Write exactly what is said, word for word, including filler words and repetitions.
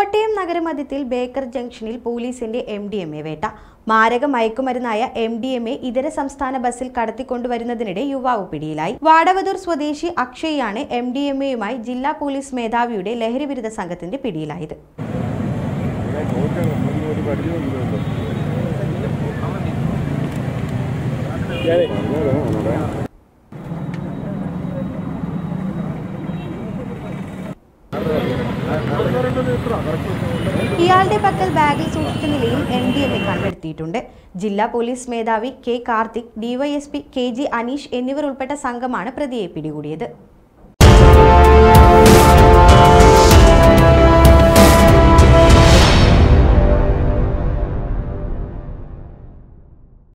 Kottayam നഗരമധ്യത്തിൽ Baker ജംഗ്ഷനിൽ പോലീസിന്റെ M D M A വേട്ട. മാരക മയക്കുമരുന്നായ എം ഡി എം എ ഇതര സംസ്ഥാന ബസ്സിൽ കടത്തിക്കൊണ്ടുവരുന്നതിനിടെ യുവാവ് പിടിയിലായി. വാടവതൂർ സ്വദേശി അക്ഷയാണ് എം ഡി എം എയുമായി ജില്ലാ പോലീസ് മേധാവിയുടെ ലഹരിവിരുദ്ധ സംഘത്തിന്റെ പിടിയിലായത്. ഇയാളുടെ പക്കൽ ബാഗിൽ സൂക്ഷിച്ച നിലയിൽ എം ഡി എം എ കണ്ടെടുത്തിയിട്ടുണ്ട്. ജില്ലാ പോലീസ് മേധാവി K Karthik, DySP K G Aneesh എന്നിവർ ഉൾപ്പെട്ട സംഘമാണ് പ്രതിയെ പിടികൂടിയത്.